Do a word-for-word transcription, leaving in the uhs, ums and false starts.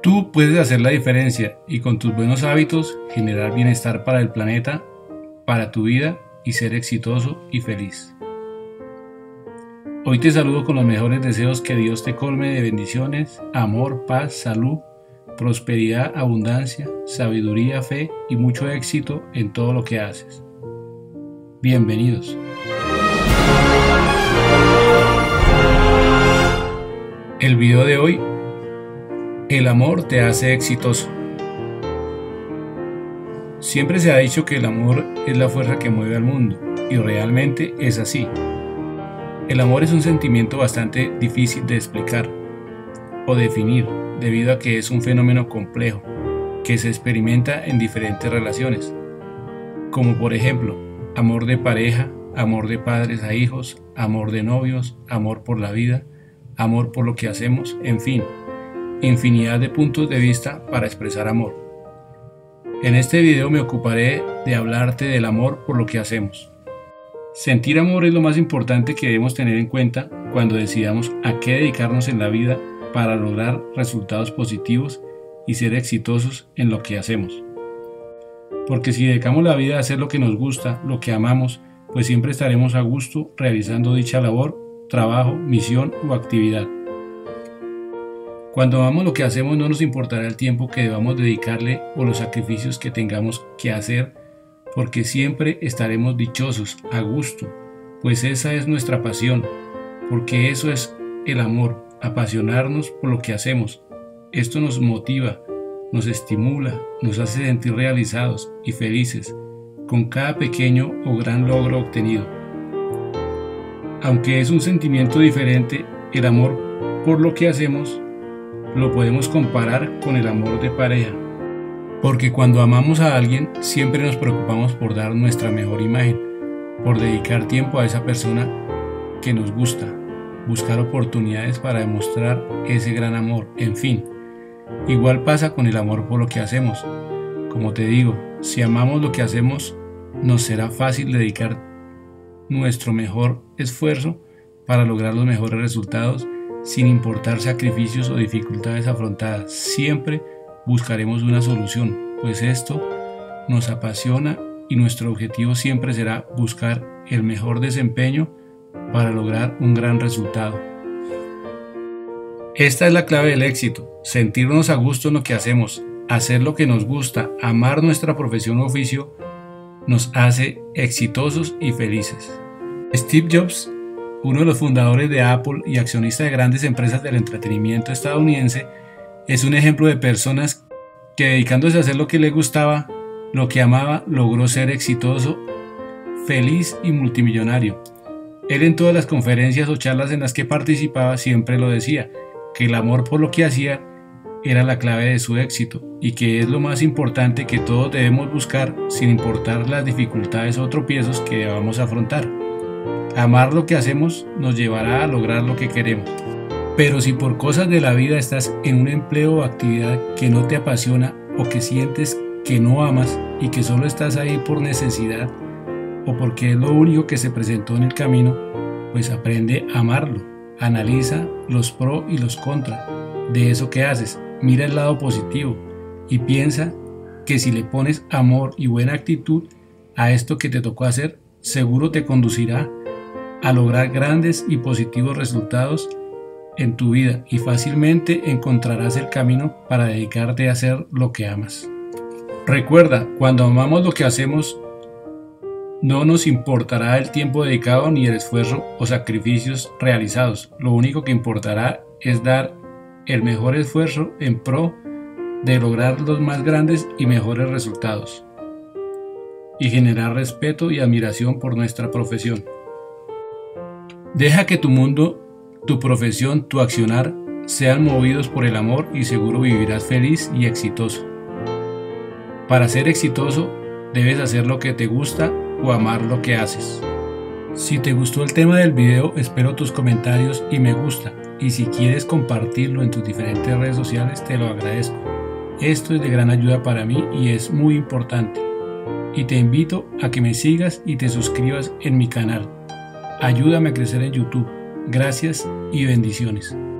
Tú puedes hacer la diferencia y con tus buenos hábitos generar bienestar para el planeta, para tu vida y ser exitoso y feliz. Hoy te saludo con los mejores deseos, que Dios te colme de bendiciones, amor, paz, salud, prosperidad, abundancia, sabiduría, fe y mucho éxito en todo lo que haces. Bienvenidos. El video de hoy: el amor te hace exitoso. Siempre se ha dicho que el amor es la fuerza que mueve al mundo, y realmente es así. El amor es un sentimiento bastante difícil de explicar o definir, debido a que es un fenómeno complejo que se experimenta en diferentes relaciones, como por ejemplo, amor de pareja, amor de padres a hijos, amor de novios, amor por la vida, amor por lo que hacemos, en fin, infinidad de puntos de vista para expresar amor. En este video me ocuparé de hablarte del amor por lo que hacemos. Sentir amor es lo más importante que debemos tener en cuenta cuando decidamos a qué dedicarnos en la vida para lograr resultados positivos y ser exitosos en lo que hacemos. Porque si dedicamos la vida a hacer lo que nos gusta, lo que amamos, pues siempre estaremos a gusto realizando dicha labor, trabajo, misión o actividad. Cuando amamos lo que hacemos, no nos importará el tiempo que debamos dedicarle o los sacrificios que tengamos que hacer, porque siempre estaremos dichosos, a gusto, pues esa es nuestra pasión, porque eso es el amor, apasionarnos por lo que hacemos. Esto nos motiva, nos estimula, nos hace sentir realizados y felices con cada pequeño o gran logro obtenido. Aunque es un sentimiento diferente, el amor por lo que hacemos lo podemos comparar con el amor de pareja, porque cuando amamos a alguien siempre nos preocupamos por dar nuestra mejor imagen, por dedicar tiempo a esa persona que nos gusta, buscar oportunidades para demostrar ese gran amor, en fin. Igual pasa con el amor por lo que hacemos. Como te digo, si amamos lo que hacemos, nos será fácil dedicar nuestro mejor esfuerzo para lograr los mejores resultados, sin importar sacrificios o dificultades afrontadas. Siempre buscaremos una solución, pues esto nos apasiona y nuestro objetivo siempre será buscar el mejor desempeño para lograr un gran resultado. Esta es la clave del éxito: sentirnos a gusto en lo que hacemos, hacer lo que nos gusta, amar nuestra profesión o oficio, nos hace exitosos y felices. Steve Jobs, uno de los fundadores de Apple y accionista de grandes empresas del entretenimiento estadounidense, es un ejemplo de personas que, dedicándose a hacer lo que le gustaba, lo que amaba, logró ser exitoso, feliz y multimillonario. Él, en todas las conferencias o charlas en las que participaba, siempre lo decía, que el amor por lo que hacía era la clave de su éxito y que es lo más importante que todos debemos buscar, sin importar las dificultades o tropiezos que debamos afrontar. Amar lo que hacemos nos llevará a lograr lo que queremos. Pero si por cosas de la vida estás en un empleo o actividad que no te apasiona, o que sientes que no amas y que solo estás ahí por necesidad o porque es lo único que se presentó en el camino, pues aprende a amarlo. Analiza los pros y los contras de eso que haces. Mira el lado positivo y piensa que si le pones amor y buena actitud a esto que te tocó hacer, seguro te conducirá a lograr grandes y positivos resultados en tu vida, y fácilmente encontrarás el camino para dedicarte a hacer lo que amas. Recuerda, cuando amamos lo que hacemos, no nos importará el tiempo dedicado ni el esfuerzo o sacrificios realizados. Lo único que importará es dar el mejor esfuerzo en pro de lograr los más grandes y mejores resultados, y generar respeto y admiración por nuestra profesión. Deja que tu mundo, tu profesión, tu accionar sean movidos por el amor y seguro vivirás feliz y exitoso. Para ser exitoso, debes hacer lo que te gusta o amar lo que haces. Si te gustó el tema del video, espero tus comentarios y me gusta, y si quieres compartirlo en tus diferentes redes sociales, te lo agradezco. Esto es de gran ayuda para mí y es muy importante. Y te invito a que me sigas y te suscribas en mi canal. Ayúdame a crecer en YouTube. Gracias y bendiciones.